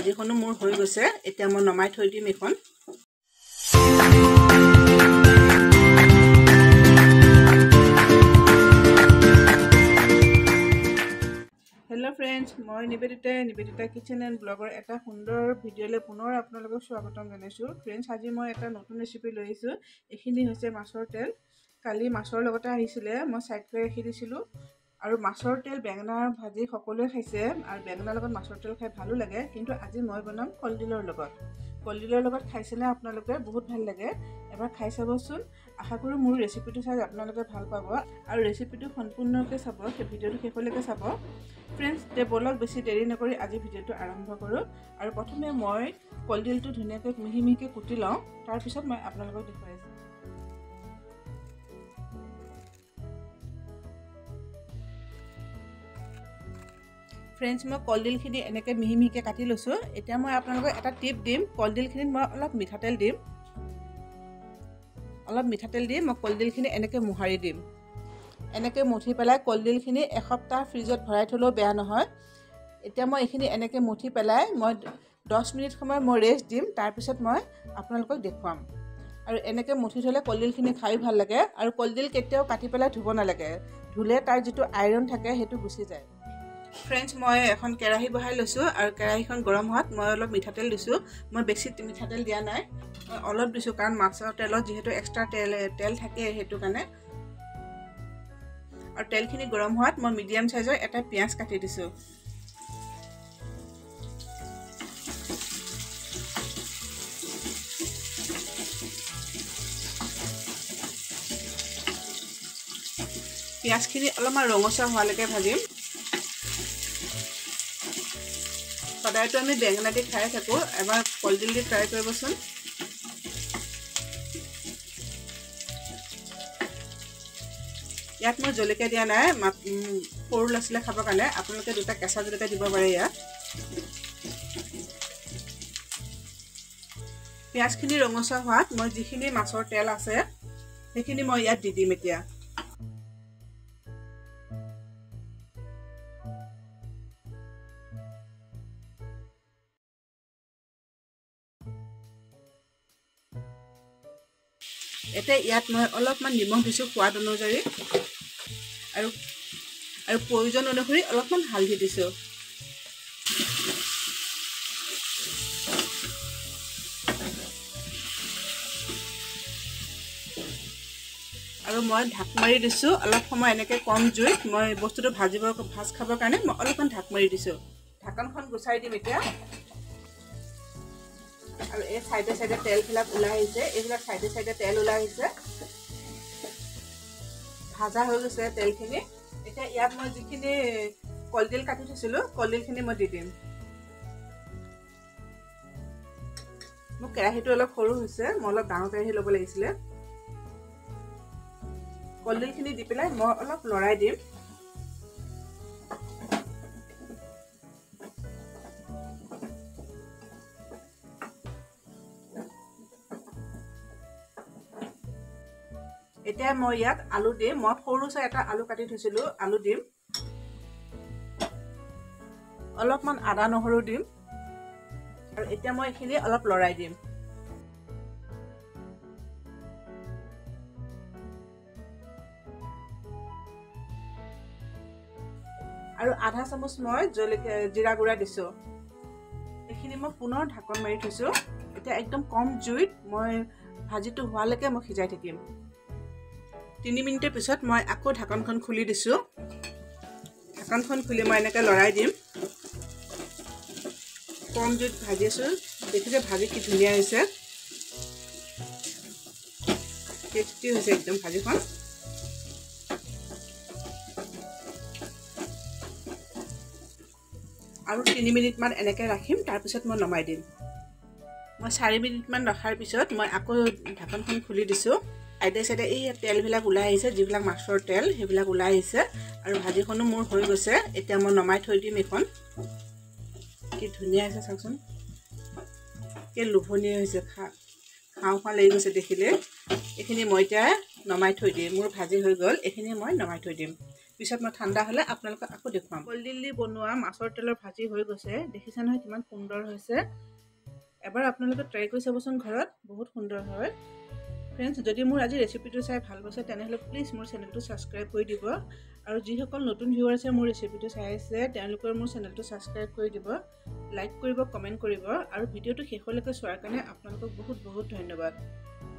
ভাজিখনো মোৰ হৈ গৈছে এতিয়া মই নমাই থৈ দিম এখন हेलो फ्रेंड्स मैं निवेदिता किचन एंड ब्लगर एक सुंदर भिडिओ पुनर आपलोक स्वागतम जानाइछो फ्रेंड्स आज मैं एक नतुन रेसिपि लैसो एखिनि होइसे माछर तेल काली माछर लगते आहिसिले मैं साइड कर राखि दिसिलो और माछर तेल बेंगनार भाजी सकलोए खाइसे और बेंगनार लगत माछर तेल खाइ भालो लागे किन्तु आज मैं बनाम कलडिलर लगत खाइसेने आपनालोके बहुत ভাল লাগে এবাৰ খাই চাবচোন আশা কৰো মোৰ ৰেচিপিটো চাই আপোনালোকে ভাল পাব আৰু ৰেচিপিটো সম্পূৰ্ণকৈ চাব সেই ভিডিওটো শেষলৈকে চাব फ्रेंड्स ते बोलक बेसि देरी नकरी आज भिडिओটো आरम्भ करूँ और प्रथमे मैं कलडिलটো धुनियाके मिहि मिहिके कुटी लওঁ तार पिছত मैं आपनालोকক देखुवाइছো फ्रेंड्स मैं कलडिलखिनि এনেকে मिहि मिहिके काटि लैছো এতিয়া মই आपनालोকক এটা টিপ দিম कलडिलखिनित मैं অলপ মিঠাতেল দিম মই कलडिलखिनि এনেকে মুহাৰি দিম এনেকে মুঠি পেলাই কলডিলখিনি এসপ্তাহ ফ্ৰিজত ভৰাই থলো বেয়া নহয় এতিয়া মই এখিনি এনেকে মুঠি পেলাই মই 10 মিনিট সময় মই ৰেষ্ট দিম তাৰ পিছত মই আপোনালোকক দেখুৱাম আৰু এনেকে মুঠি থলে কলডিলখিনি খাই ভাল লাগে আৰু কলডিল কেতিয়াও কাটি পেলাই ধুব নালাগে ধুলে তাৰ যেটো আইৰন থাকে হেতু গুছি যায় फ्रेंड्स मैं এখন কেৰাহী বহাই লৈছো আৰু কেৰাহীখন গৰম হোৱাত মই অলপ মিঠাতেল দিছো মই বেছি মিঠাতেল দিয়া নাই অলপ দিছো কাৰণ মাছৰ তেলত যেহেতু এক্সট্ৰা তেল থাকে হেতু কাৰণে और तेलखिनि गरम होवात मैं मीडियम साइजर एटा पियाज काटि दिसो पियाजखिनि अलपमान रंगसा होवाলৈকে भाजिम सदायतो आमी बेंगना দি খাই থাকো এবাৰ কলডিল দি ট্ৰাই কৰিবচোন ইয়াত মই জলকীয়া দিয়া নাই সৰু লছলে খাবৰ কাৰণে আপোনালোকে দুটা কেঁচা জলকীয়া দিব পাৰে ইয়াত পিয়াজখিনি ৰঙচুৱা হোৱাত মই যিখিনি মাছৰ তেল আছে সেইখিনি মই ইয়াত দি দিম এতিয়া এতে ইয়াত মই অলপমান নিমখ দিছো সোৱাদ অনুযায়ী আৰু প্ৰয়োজন অনুসৰি অলপমান হালধি দিছো আৰু মই ঢাক মাৰি দিছো অলপ সময় এনেকে কম জুইত মই বস্তুটো ভাজ খাবৰ কাৰণে মই অলপমান ঢাক মাৰি দিছো ঢাকনখন গুছাই দিম এতিয়া और ए साइडे साइडे तेल फिला उलाई आइছে एबिला साइडे साइडे तेल उलाई आइছে भाजा হৈ গৈছে তেলখিনি এটা ইয়াত মই যিখিনি কলডিল কাটি থৈছিলো কলডিলখিনি মই দি দিম মোৰ কেৰাহীটো অলপ সৰু হৈছে মই অলপ ডাঙৰ কেৰাহী ল'ব লাগিছিল কলডিলখিনি দি পেলাই মই অলপ লৰাই দিম এতিয়া মই ইয়াত আলু দিম মই সৰুসা এটা আলু কাটি থৈছিলো আলু দিম অলপমান আদা নহৰু দিম আৰু এতিয়া মই এখিনি অলপ লৰাই দিম আৰু আধা চামুচ মই জলকীয়া জিৰা গুড়া দিছো এখিনি মই পুনৰ ঢাকন মাৰি থৈছো এতিয়া একদম কম জুইত মই ভাজিটো হোৱালৈকে মই সিজাই থাকিম 3 মিনিটৰ পিছত মই আকৌ ঢাকনখন খুলি দিছো ঢাকনখন খুলি মই এনেকৈ লৰাই দিম কম জুইত ভাজিছো দেখিছে ভাজি কি ধুনীয়া হৈছে টেষ্টি হৈছে একদম ভাজিখন আৰু 3 মিনিট মান এনেকৈ ৰাখিম তাৰ পিছত মই নমাই দিম মই 4 মিনিট মান ৰখাৰ পিছত মই আকৌ ঢাকনখন খুলি দিছো আইডে সাইডে এই তেলবিলাক ওলাই আহিছে যিবিলাক মাছৰ তেল সেইবিলাক ওলাই আহিছে আৰু ভাজিখনো মোৰ হৈ গৈছে এতিয়া মই নমাই থৈ দিম এখন কি ধুনীয়া হৈছে চাওকচোন কি লোভনীয় হৈছে খাও লাগি গৈছে দেখিলে এখিনি মই এতিয়া নমাই থৈ দিম মোৰ ভাজি হৈ গল এখিনি মই নমাই থৈ দিম পিছত মই ঠাণ্ডা হ'লে আপোনালোকক আকৌ দেখুৱাম। কলডিল দি বনোৱা মাছৰ তেলৰ ভাজি হৈ গৈছে, দেখিছে নহয় কিমান সুন্দৰ হৈছে। এবাৰ আপোনালোকে ট্ৰাই কৰি চাবচোন ঘৰত, বহুত সুন্দৰ হয়। ফ্ৰেণ্ডছ, যদি মোৰ আজি ৰেচিপিটো চাই ভাল পাইছে তেনেহ'লে প্লিজ মোৰ চেনেলটো ছাবস্ক্ৰাইব কৰি দিব। আৰু যিসকল নতুন ভিউৱাৰ্ছে মোৰ ৰেচিপিটো চাই আছে তেওঁলোকৰ মোৰ চেনেলটো ছাবস্ক্ৰাইব কৰি দিব, লাইক কৰিব, কমেণ্ট কৰিব আৰু ভিডিঅ'টো শেষলৈকে চোৱাৰ কাৰণে আপোনালোকক বহুত বহুত ধন্যবাদ।